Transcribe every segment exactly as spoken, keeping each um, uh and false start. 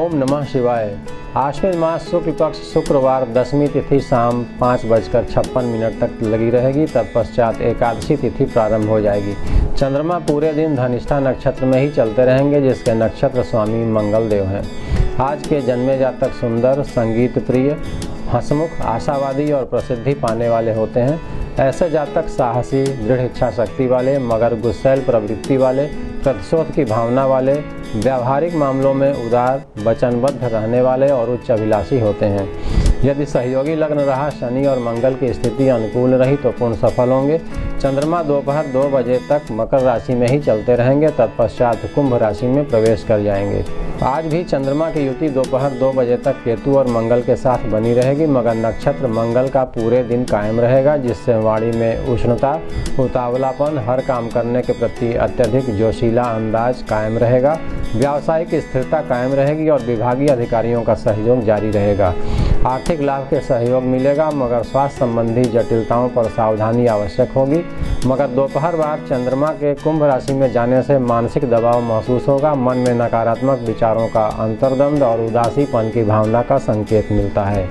ओम नमः शिवाय। आश्विन मास शुक्ल पक्ष शुक्रवार दसवीं तिथि शाम पाँच बजकर छप्पन मिनट तक लगी रहेगी। तत्पश्चात एकादशी तिथि प्रारंभ हो जाएगी। चंद्रमा पूरे दिन धनिष्ठा नक्षत्र में ही चलते रहेंगे, जिसके नक्षत्र स्वामी मंगल देव हैं। आज के जन्मे जातक सुंदर, संगीत प्रिय, हंसमुख, आशावादी और प्रसिद्धि पाने वाले होते हैं। ऐसे जातक साहसी, दृढ़ इच्छा शक्ति वाले, मगर गुस्सैल प्रवृत्ति वाले, प्रतिशोध की भावना वाले, व्यावहारिक मामलों में उदार, वचनबद्ध रहने वाले और उच्च अभिलाषी होते हैं। यदि सहयोगी लग्न रहा, शनि और मंगल की स्थिति अनुकूल रही तो पूर्ण सफल होंगे। चंद्रमा दोपहर दो बजे तक मकर राशि में ही चलते रहेंगे, तत्पश्चात कुंभ राशि में प्रवेश कर जाएंगे। आज भी चंद्रमा की युति दोपहर दो बजे तक केतु और मंगल के साथ बनी रहेगी, मगर नक्षत्र मंगल का पूरे दिन कायम रहेगा, जिससे वाणी में उष्णता, उतावलापन, हर काम करने के प्रति अत्यधिक जोशीला अंदाज कायम रहेगा। व्यावसायिक स्थिरता कायम रहेगी और विभागीय अधिकारियों का सहयोग जारी रहेगा। आर्थिक लाभ के सहयोग मिलेगा, मगर स्वास्थ्य संबंधी जटिलताओं पर सावधानी आवश्यक होगी। मगर दोपहर बाद चंद्रमा के कुंभ राशि में जाने से मानसिक दबाव महसूस होगा। मन में नकारात्मक विचारों का अंतर्द्वंद और उदासीपन की भावना का संकेत मिलता है।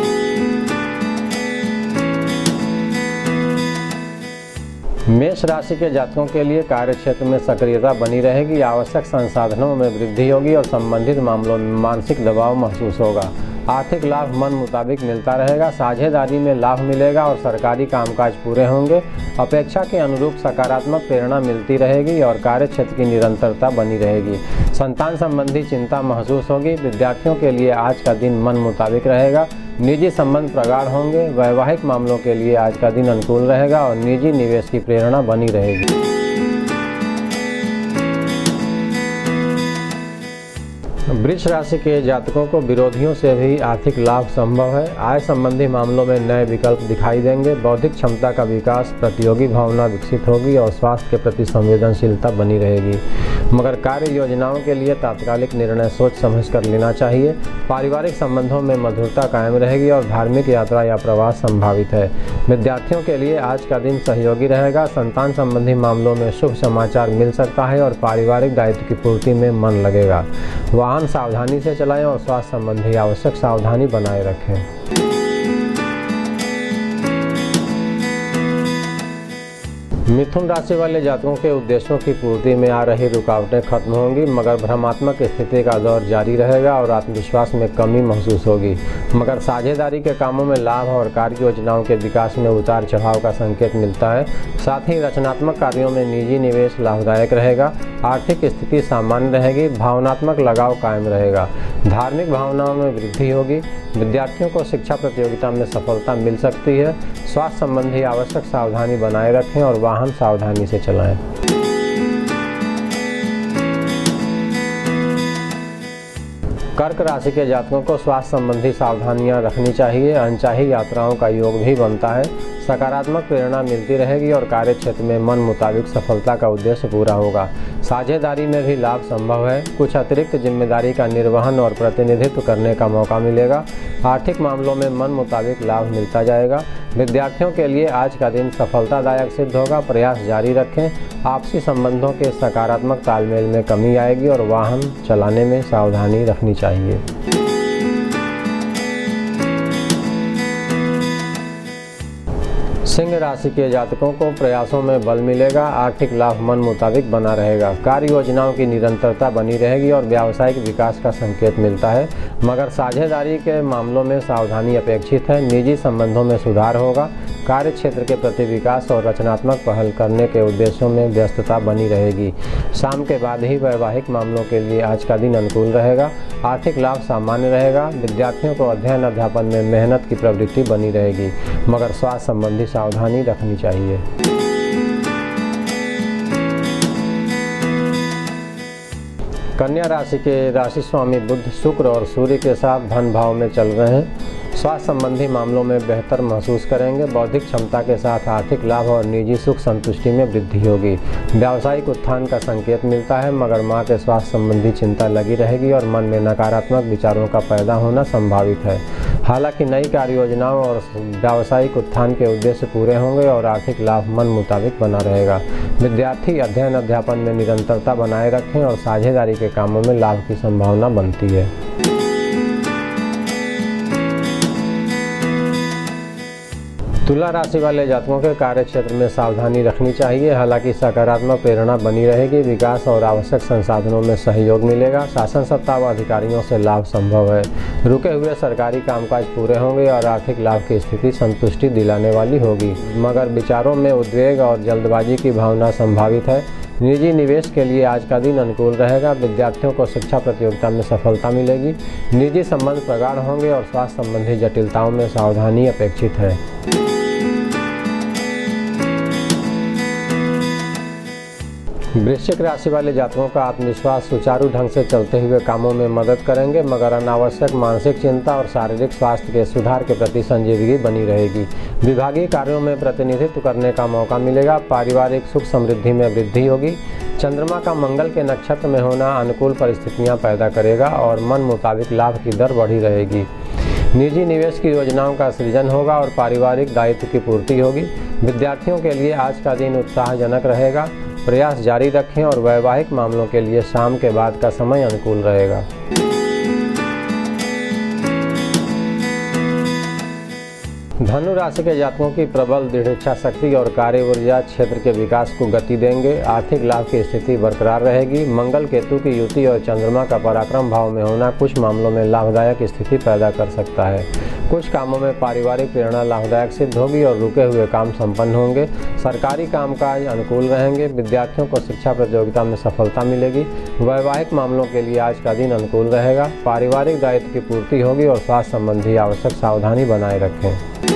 मेष राशि के जातकों के लिए कार्य क्षेत्र में सक्रियता बनी रहेगी। आवश्यक संसाधनों में वृद्धि होगी और संबंधित मामलों में मानसिक दबाव महसूस होगा। आर्थिक लाभ मन मुताबिक मिलता रहेगा। साझेदारी में लाभ मिलेगा और सरकारी कामकाज पूरे होंगे। अपेक्षा के अनुरूप सकारात्मक प्रेरणा मिलती रहेगी और कार्य क्षेत्र की निरंतरता बनी रहेगी। संतान संबंधी चिंता महसूस होगी। विद्यार्थियों के लिए आज का दिन मन मुताबिक रहेगा। निजी संबंध प्रगाढ़ होंगे। वैवाहिक मामलों के लिए आज का दिन अनुकूल रहेगा और निजी निवेश की प्रेरणा बनी रहेगी। वृष राशि के जातकों को विरोधियों से भी आर्थिक लाभ संभव है। आय संबंधी मामलों में नए विकल्प दिखाई देंगे। बौद्धिक क्षमता का विकास, प्रतियोगी भावना विकसित होगी और स्वास्थ्य के प्रति संवेदनशीलता बनी रहेगी। मगर कार्य योजनाओं के लिए तात्कालिक निर्णय सोच समझ कर लेना चाहिए। पारिवारिक संबंधों में मधुरता कायम रहेगी और धार्मिक यात्रा या प्रवास संभावित है। विद्यार्थियों के लिए आज का दिन सहयोगी रहेगा। संतान संबंधी मामलों में शुभ समाचार मिल सकता है और पारिवारिक दायित्व की पूर्ति में मन लगेगा। वाहन सावधानी से चलाएं और स्वास्थ्य संबंधी आवश्यक सावधानी बनाए रखें। मिथुन राशि वाले जातकों के उद्देश्यों की पूर्ति में आ रही रुकावटें खत्म होंगी, मगर भ्रमात्मक स्थिति का दौर जारी रहेगा और आत्मविश्वास में कमी महसूस होगी। मगर साझेदारी के कामों में लाभ और कार्य योजनाओं के विकास में उतार चढ़ाव का संकेत मिलता है। साथ ही रचनात्मक कार्यों में निजी निवेश लाभदायक रहेगा। आर्थिक स्थिति सामान्य रहेगी। भावनात्मक लगाव कायम रहेगा। धार्मिक भावनाओं में वृद्धि होगी। विद्यार्थियों को शिक्षा प्रतियोगिता में सफलता मिल सकती है। स्वास्थ्य संबंधी आवश्यक सावधानी बनाए रखें और वाहन सावधानी से चलाएं। कर्क राशि के जातकों को स्वास्थ्य संबंधी सावधानियां रखनी चाहिए। अनचाही यात्राओं का योग भी बनता है। सकारात्मक प्रेरणा मिलती रहेगी और कार्य क्षेत्र में मन मुताबिक सफलता का उद्देश्य पूरा होगा। साझेदारी में भी लाभ संभव है। कुछ अतिरिक्त जिम्मेदारी का निर्वहन और प्रतिनिधित्व करने का मौका मिलेगा। आर्थिक मामलों में मन मुताबिक लाभ मिलता जाएगा। विद्यार्थियों के लिए आज का दिन सफलतादायक सिद्ध होगा। प्रयास जारी रखें। आपसी संबंधों के सकारात्मक तालमेल में कमी आएगी और वाहन चलाने में सावधानी रखनी चाहिए। सिंह राशि के जातकों को प्रयासों में बल मिलेगा। आर्थिक लाभ मन मुताबिक बना रहेगा। कार्य योजनाओं की निरंतरता बनी रहेगी और व्यावसायिक विकास का संकेत मिलता है, मगर साझेदारी के मामलों में सावधानी अपेक्षित है। निजी संबंधों में सुधार होगा। कार्य क्षेत्र के प्रति विकास और रचनात्मक पहल करने के उद्देश्यों में व्यस्तता बनी रहेगी। शाम के बाद ही वैवाहिक मामलों के लिए आज का दिन अनुकूल रहेगा। आर्थिक लाभ सामान्य रहेगा। विद्यार्थियों को अध्ययन अध्यापन में मेहनत की प्रवृत्ति बनी रहेगी, मगर स्वास्थ्य संबंधी सावधानी रखनी चाहिए। कन्या राशि के राशि स्वामी बुध, शुक्र और सूर्य के साथ धन भाव में चल रहे हैं। स्वास्थ्य संबंधी मामलों में बेहतर महसूस करेंगे। बौद्धिक क्षमता के साथ आर्थिक लाभ और निजी सुख संतुष्टि में वृद्धि होगी। व्यावसायिक उत्थान का संकेत मिलता है, मगर मां के स्वास्थ्य संबंधी चिंता लगी रहेगी और मन में नकारात्मक विचारों का पैदा होना संभावित है। हालांकि नई कार्य योजनाओं और व्यावसायिक उत्थान के उद्देश्य पूरे होंगे और आर्थिक लाभ मन मुताबिक बना रहेगा। विद्यार्थी अध्ययन अध्यापन में निरंतरता बनाए रखें और साझेदारी के कामों में लाभ की संभावना बनती है। तुला राशि वाले जातकों के कार्य क्षेत्र में सावधानी रखनी चाहिए। हालांकि सकारात्मक प्रेरणा बनी रहेगी, विकास और आवश्यक संसाधनों में सहयोग मिलेगा। शासन सत्ता व अधिकारियों से लाभ संभव है। रुके हुए सरकारी कामकाज पूरे होंगे और आर्थिक लाभ की स्थिति संतुष्टि दिलाने वाली होगी, मगर विचारों में उद्वेग और जल्दबाजी की भावना संभावित है। निजी निवेश के लिए आज का दिन अनुकूल रहेगा। विद्यार्थियों को शिक्षा प्रतियोगिता में सफलता मिलेगी। निजी संबंध प्रगाढ़ होंगे और स्वास्थ्य संबंधी जटिलताओं में सावधानी अपेक्षित है। वृश्चिक राशि वाले जातकों का आत्मविश्वास सुचारू ढंग से चलते हुए कामों में मदद करेंगे, मगर अनावश्यक मानसिक चिंता और शारीरिक स्वास्थ्य के सुधार के प्रति संजीदगी बनी रहेगी। विभागीय कार्यों में प्रतिनिधित्व करने का मौका मिलेगा। पारिवारिक सुख समृद्धि में वृद्धि होगी। चंद्रमा का मंगल के नक्षत्र में होना अनुकूल परिस्थितियां पैदा करेगा और मन मुताबिक लाभ की दर बढ़ी रहेगी। निजी निवेश की योजनाओं का सृजन होगा और पारिवारिक दायित्व की पूर्ति होगी। विद्यार्थियों के लिए आज का दिन उत्साहजनक रहेगा। प्रयास जारी रखें और वैवाहिक मामलों के लिए शाम के बाद का समय अनुकूल रहेगा। धनु राशि के जातकों की प्रबल दृढ़ इच्छा शक्ति और कार्य ऊर्जा क्षेत्र के विकास को गति देंगे। आर्थिक लाभ की स्थिति बरकरार रहेगी। मंगल केतु की युति और चंद्रमा का पराक्रम भाव में होना कुछ मामलों में लाभदायक स्थिति पैदा कर सकता है। कुछ कामों में पारिवारिक प्रेरणा लाभदायक सिद्ध होगी और रुके हुए काम संपन्न होंगे। सरकारी कामकाज अनुकूल रहेंगे। विद्यार्थियों को शिक्षा प्रतियोगिता में सफलता मिलेगी। वैवाहिक मामलों के लिए आज का दिन अनुकूल रहेगा। पारिवारिक दायित्व की पूर्ति होगी और स्वास्थ्य संबंधी आवश्यक सावधानी बनाए रखें।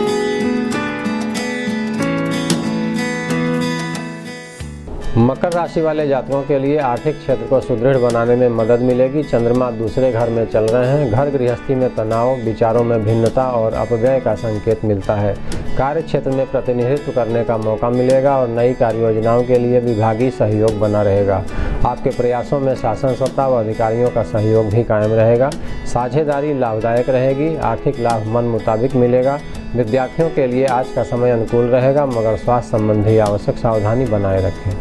मकर राशि वाले जातकों के लिए आर्थिक क्षेत्र को सुदृढ़ बनाने में मदद मिलेगी। चंद्रमा दूसरे घर में चल रहे हैं। घर गृहस्थी में तनाव, विचारों में भिन्नता और अपव्यय का संकेत मिलता है। कार्य क्षेत्र में प्रतिनिधित्व करने का मौका मिलेगा और नई कार्य योजनाओं के लिए विभागीय सहयोग बना रहेगा। आपके प्रयासों में शासन सत्ता व अधिकारियों का सहयोग भी कायम रहेगा। साझेदारी लाभदायक रहेगी। आर्थिक लाभ मन मुताबिक मिलेगा। विद्यार्थियों के लिए आज का समय अनुकूल रहेगा, मगर स्वास्थ्य संबंधी आवश्यक सावधानी बनाए रखें।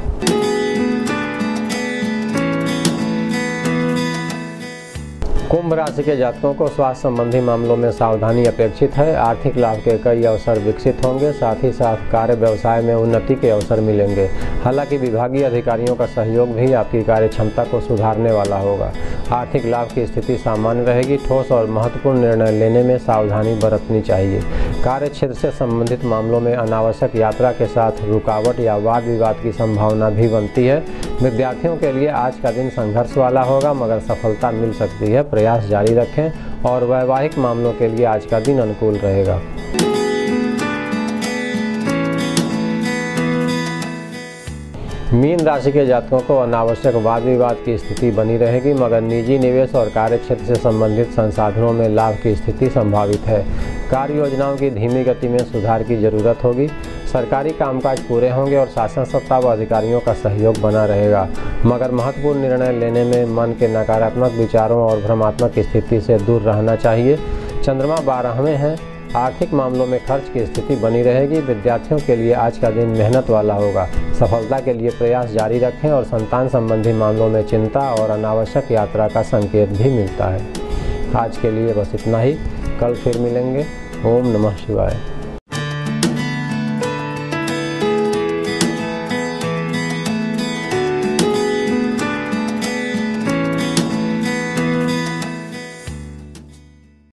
कुंभ राशि के जातकों को स्वास्थ्य संबंधी मामलों में सावधानी अपेक्षित है। आर्थिक लाभ के कई अवसर विकसित होंगे। साथ ही साथ कार्य व्यवसाय में उन्नति के अवसर मिलेंगे। हालांकि विभागीय अधिकारियों का सहयोग भी आपकी कार्य क्षमता को सुधारने वाला होगा। आर्थिक लाभ की स्थिति सामान्य रहेगी। ठोस और महत्वपूर्ण निर्णय लेने में सावधानी बरतनी चाहिए। कार्य क्षेत्र से संबंधित मामलों में अनावश्यक यात्रा के साथ रुकावट या वाद विवाद की संभावना भी बनती है। विद्यार्थियों के लिए आज का दिन संघर्ष वाला होगा, मगर सफलता मिल सकती है। प्रयास जारी रखें और वैवाहिक मामलों के लिए आज का दिन अनुकूल रहेगा। मीन राशि के जातकों को अनावश्यक वाद विवाद की स्थिति बनी रहेगी, मगर निजी निवेश और कार्य क्षेत्र से संबंधित संसाधनों में लाभ की स्थिति संभावित है। कार्य योजनाओं की धीमी गति में सुधार की जरूरत होगी। सरकारी कामकाज पूरे होंगे और शासन सत्ता व अधिकारियों का सहयोग बना रहेगा, मगर महत्वपूर्ण निर्णय लेने में मन के नकारात्मक विचारों और भ्रमात्मक स्थिति से दूर रहना चाहिए। चंद्रमा बारहवें हैं। आर्थिक मामलों में खर्च की स्थिति बनी रहेगी। विद्यार्थियों के लिए आज का दिन मेहनत वाला होगा। सफलता के लिए प्रयास जारी रखें और संतान संबंधी मामलों में चिंता और अनावश्यक यात्रा का संकेत भी मिलता है। आज के लिए बस इतना ही। कल फिर मिलेंगे। ओम नमः शिवाय।